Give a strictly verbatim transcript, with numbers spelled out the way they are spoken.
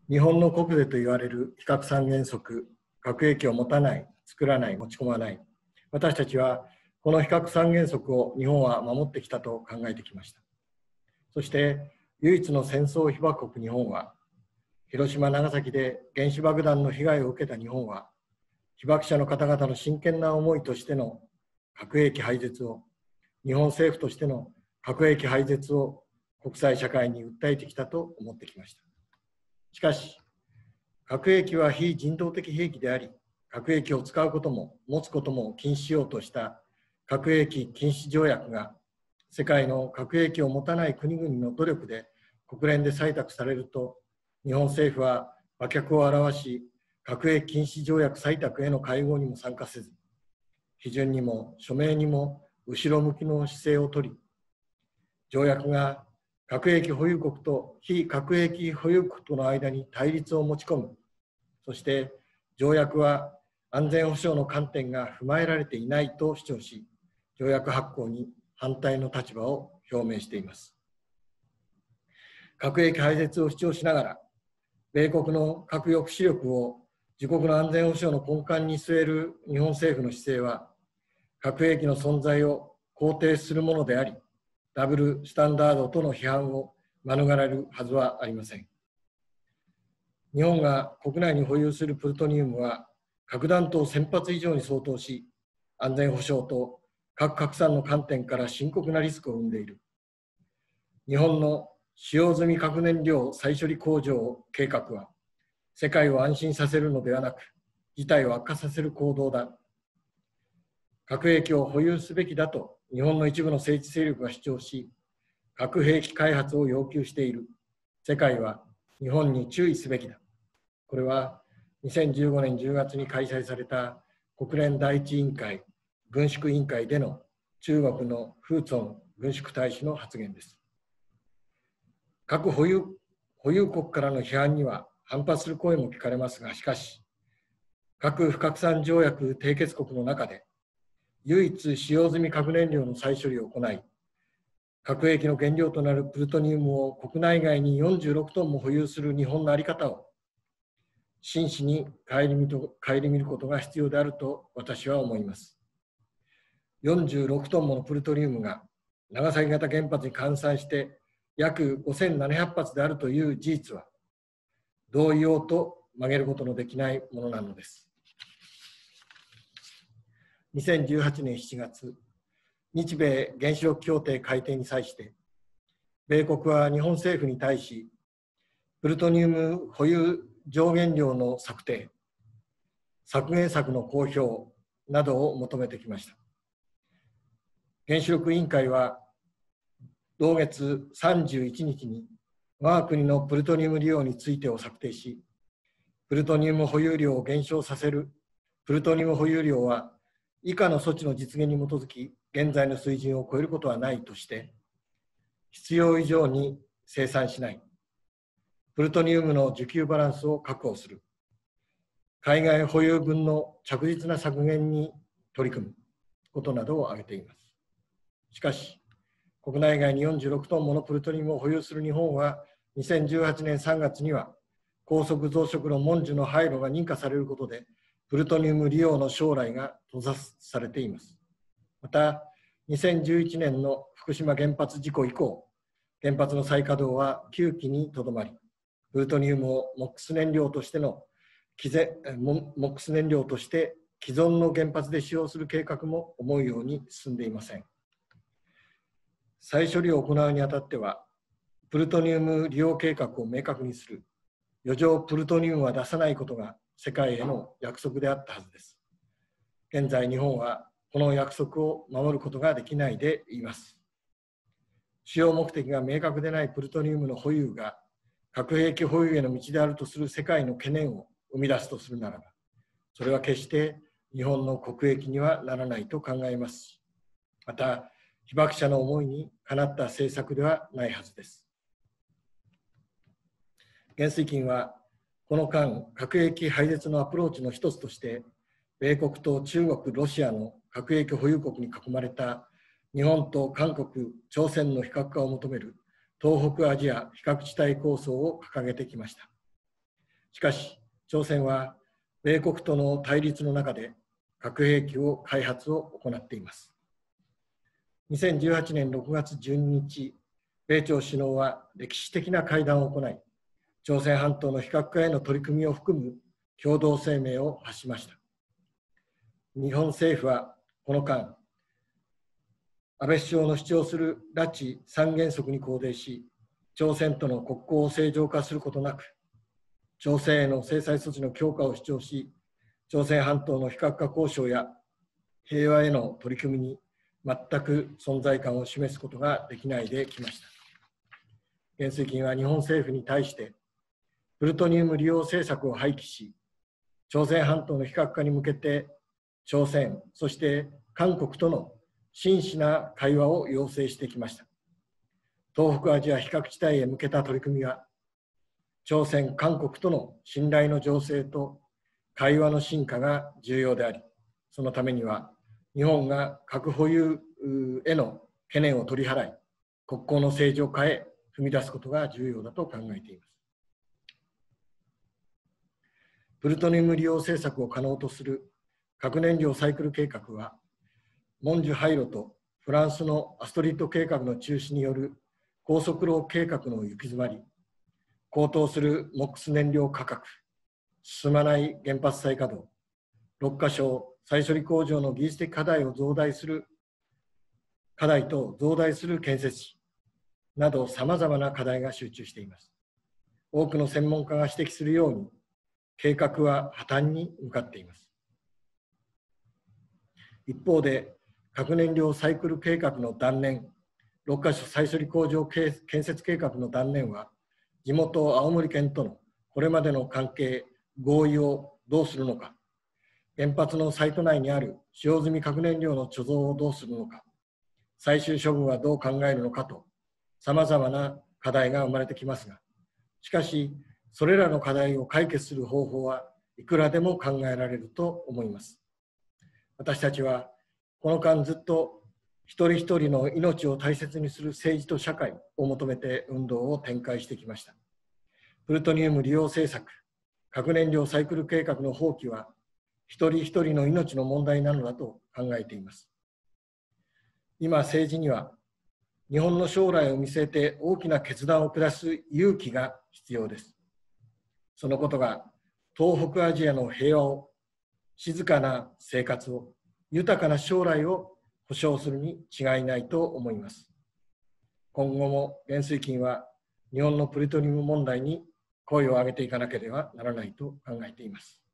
日本の国是と言われる非核三原則、核兵器を持たない、作らない、持ち込まない。私たちはこの非核三原則を日本は守ってきたと考えてきました。そして唯一の戦争被爆国日本は、広島、長崎で原子爆弾の被害を受けた日本は、被爆者の方々の真剣な思いとしての核兵器廃絶を、日本政府としての核兵器廃絶を国際社会に訴えてきたと思ってきました。しかし、核兵器は非人道的兵器であり、核兵器を使うことも持つことも禁止しようとした核兵器禁止条約が、世界の核兵器を持たない国々の努力で国連で採択されると、日本政府は馬脚を現し、核兵器禁止条約採択への会合にも参加せず、批准にも署名にも後ろ向きの姿勢をとり、条約が核兵器保有国と非核兵器保有国との間に対立を持ち込む、そして条約は安全保障の観点が踏まえられていないと主張し、条約発効に反対の立場を表明しています。核兵器廃絶を主張しながら、米国の核抑止力を自国の安全保障の根幹に据える日本政府の姿勢は、核兵器の存在を肯定するものであり、ダブルスタンダードとの批判を免れるはずはありません。日本が国内に保有するプルトニウムは、核弾頭せん発以上に相当し、安全保障と核拡散の観点から深刻なリスクを生んでいる。日本の使用済み核燃料再処理工場計画は、世界を安心させるのではなく、事態を悪化させる行動だ。核兵器を保有すべきだと日本の一部の政治勢力が主張し、核兵器開発を要求している。世界は日本に注意すべきだ。これはにせんじゅうごねんじゅうがつに開催された国連第一委員会軍縮委員会での中国のフーツォン軍縮大使の発言です。核保有、保有国からの批判には反発する声も聞かれますが、しかし、核不拡散条約締結国の中で、唯一使用済み核燃料の再処理を行い、核兵器の原料となるプルトニウムを国内外によんじゅうろくトンも保有する日本の在り方を、真摯に顧みと顧みることが必要であると私は思います。よんじゅうろくトンものプルトニウムが長崎型原発に換算して約ごせんななひゃく発であるという事実は、どう言おうと曲げることのできないものなのです。にせんじゅうはちねんしちがつ、日米原子力協定改定に際して、米国は日本政府に対し、プルトニウム保有上限量の策定、削減策の公表などを求めてきました。原子力委員会は、同月さんじゅういちにちに我が国のプルトニウム利用についてを策定し、プルトニウム保有量を減少させるプルトニウム保有量は以下の措置の実現に基づき現在の水準を超えることはないとして、必要以上に生産しない、プルトニウムの需給バランスを確保する、海外保有分の着実な削減に取り組むことなどを挙げています。しかし、国内外によんじゅうろくトンものプルトニウムを保有する日本は、にせんじゅうはちねんさんがつには高速増殖炉文殊の廃炉が認可されることで、プルトニウム利用の将来が閉ざされています。また、にせんじゅういちねんの福島原発事故以降、原発の再稼働はきゅうきにとどまり、プルトニウムをモックス燃料としてのモックス燃料として既存の原発で使用する計画も思うように進んでいません。再処理を行うにあたっては、プルトニウム利用計画を明確にする、余剰プルトニウムは出さないことが世界への約束であったはずです。現在、日本はこの約束を守ることができないでいます。使用目的が明確でないプルトニウムの保有が核兵器保有への道であるとする世界の懸念を生み出すとするならば、それは決して日本の国益にはならないと考えます。また、被爆者の思いにかなった政策ではないはずです。原水金はこの間、核兵器廃絶のアプローチの一つとして、米国と中国、ロシアの核兵器保有国に囲まれた日本と韓国、朝鮮の非核化を求める東北アジア非核地帯構想を掲げてきました。 しかし、朝鮮は米国との対立の中で核兵器を開発を行っています。にせんじゅうはちねんろくがつじゅうににち、米朝首脳は歴史的な会談を行い、朝鮮半島の非核化への取り組みを含む共同声明を発しました。日本政府はこの間、安倍首相の主張する拉致三原則に肯定し、朝鮮との国交を正常化することなく、朝鮮への制裁措置の強化を主張し、朝鮮半島の非核化交渉や平和への取り組みに全く存在感を示すことができないできました。元帥金は日本政府に対して、プルトニウム利用政策を廃棄し、朝鮮半島の非核化に向けて、朝鮮、そして韓国との真摯な会話を要請してきました。東北アジア非核地帯へ向けた取り組みは、朝鮮、韓国との信頼の醸成と会話の深化が重要であり、そのためには、日本が核保有への懸念を取り払い、国交の正常化へ踏み出すことが重要だと考えています。プルトニウム利用政策を可能とする核燃料サイクル計画は、モンジュ廃炉とフランスのアストリッド計画の中止による高速炉計画の行き詰まり、高騰するモックス燃料価格、進まない原発再稼働、ろっかしょ再処理工場の技術的課題を増大する課題と増大する建設費など、さまざまな課題が集中しています。多くの専門家が指摘するように、計画は破綻に向かっています。一方で、核燃料サイクル計画の断念、ろっかしょ再処理工場建設計画の断念は、地元青森県とのこれまでの関係、合意をどうするのか、原発のサイト内にある使用済み核燃料の貯蔵をどうするのか、最終処分はどう考えるのかと、さまざまな課題が生まれてきますが、しかし、それらの課題を解決する方法はいくらでも考えられると思います。私たちは、この間ずっと一人一人の命を大切にする政治と社会を求めて運動を展開してきました。プルトニウム利用政策、核燃料サイクル計画の放棄は、一人一人の命の問題なのだと考えています。今、政治には、日本の将来を見据えて大きな決断を下す勇気が必要です。そのことが、東北アジアの平和を、静かな生活を、豊かな将来を保障するに違いないと思います。今後も元帥金は日本のプルトニウム問題に声を上げていかなければならないと考えています。